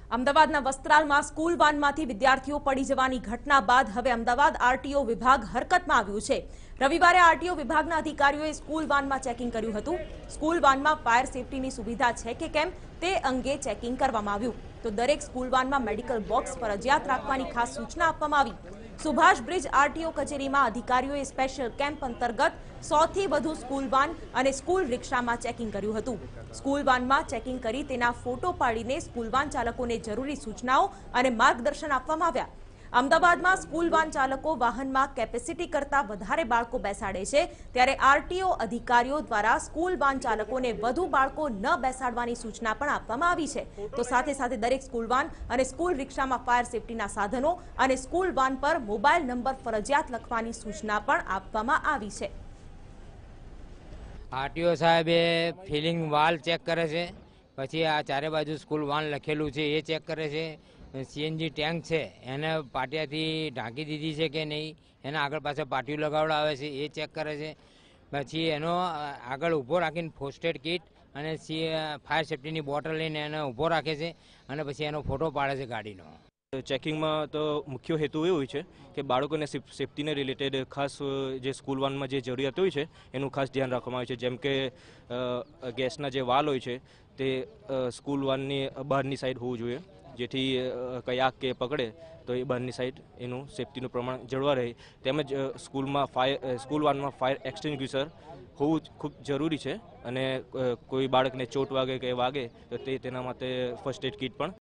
અમદાવાદના વસ્ત્રાલમાં સ્કૂલ વાનમાંથી વિદ્યાર્થીઓ પડી જવાની ઘટના બાદ હવે અમદાવાદ આરટીઓ વિભાગ હરકતમાં આવ્યું છે। રવિવારે આરટીઓ વિભાગના અધિકારીઓએ સ્કૂલ વાનમાં ચેકિંગ કર્યું હતું। સ્કૂલ વાનમાં ફાયર સેફટીની સુવિધા છે કે કેમ તે અંગે ચેકિંગ કરવામાં આવ્યું તો દરેક સ્કૂલ વાનમાં મેડિકલ બોક્સ ફરજિયાત રાખવાની ખાસ સૂચના આપવામાં આવી। સુભાષ બ્રિજ આરટીઓ કચેરીમાં અધિકારીઓએ સ્પેશિયલ કેમ્પ અંતર્ગત 100 થી વધુ સ્કૂલ વાન અને સ્કૂલ રિક્ષામાં ચેકિંગ કર્યું હતું। સ્કૂલ વાનમાં ચેકિંગ કરી તેના ફોટો પાડીને સ્કૂલ વાન ચાલકોને જરૂરી સૂચનાઓ અને માર્ગદર્શન આપવામાં આવ્યા। અમદાવાદમાં સ્કૂલ વાન ચાલકો વાહનમાં કેપેસિટી કરતાં વધારે બાળકો બેસાડે છે, ત્યારે આરટીઓ અધિકારીઓ દ્વારા સ્કૂલ વાન ચાલકોને વધુ બાળકો ન બેસાડવાની સૂચના પણ આપવામાં આવી છે। તો સાથે સાથે દરેક સ્કૂલ વાન અને સ્કૂલ રિક્ષામાં ફાયર સેફટીના સાધનો અને સ્કૂલ વાન પર મોબાઈલ નંબર ફરજિયાત લખવાની સૂચના પણ આપવામાં આવી છે। આરટીઓ સાહેબે ફિલિંગ વાલ ચેક કરે છે, પછી આ ચારે બાજુ સ્કૂલ વાન લખેલું છે એ ચેક કરે છે। સીએનજી ટેન્ક છે એને પાટિયાથી ઢાંકી દીધી છે કે નહીં, એના આગળ પાછળ પાટિયું લગાવડાવે છે એ ચેક કરે છે। પછી એનો આગળ ઊભો રાખીને ફર્સ્ટ એડ કિટ અને ફાયર સેફટીની બોટલ લઈને એને ઊભો રાખે છે અને પછી એનો ફોટો પાડે છે ગાડીનો। ચેકિંગમાં તો મુખ્ય હેતુ એ હોય છે કે બાળકોને સેફટીને રિલેટેડ ખાસ જે સ્કૂલ વાનમાં જે જરૂરિયાત હોય છે એનું ખાસ ધ્યાન રાખવામાં આવે છે। જેમ કે ગેસના જે વાલ હોય છે તે સ્કૂલ વાનની બહારની સાઈડ હોવું જોઈએ, જેથી કંઈ આગ કે પકડે તો એ બહારની સાઈડ એનું સેફટીનું પ્રમાણ જળવા રહે। તેમજ સ્કૂલ વાનમાં ફાયર એક્સટિંગ્વિશર હોવું ખૂબ જરૂરી છે અને કોઈ બાળકને ચોટ વાગે કે વાગે તો તેના માટે ફર્સ્ટ એડ કિટ પણ